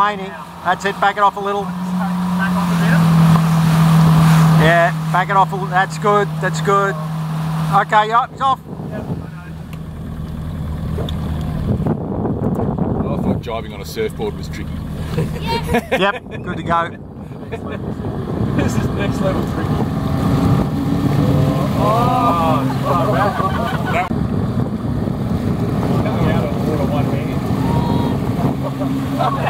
remaining. That's it, back it off a little. Back off a bit. Yeah, back it off a little. That's good, that's good. Okay, yeah, it's off. I thought driving on a surfboard was tricky. Yep, good to go. This is next level tricky. That coming out of water one hand.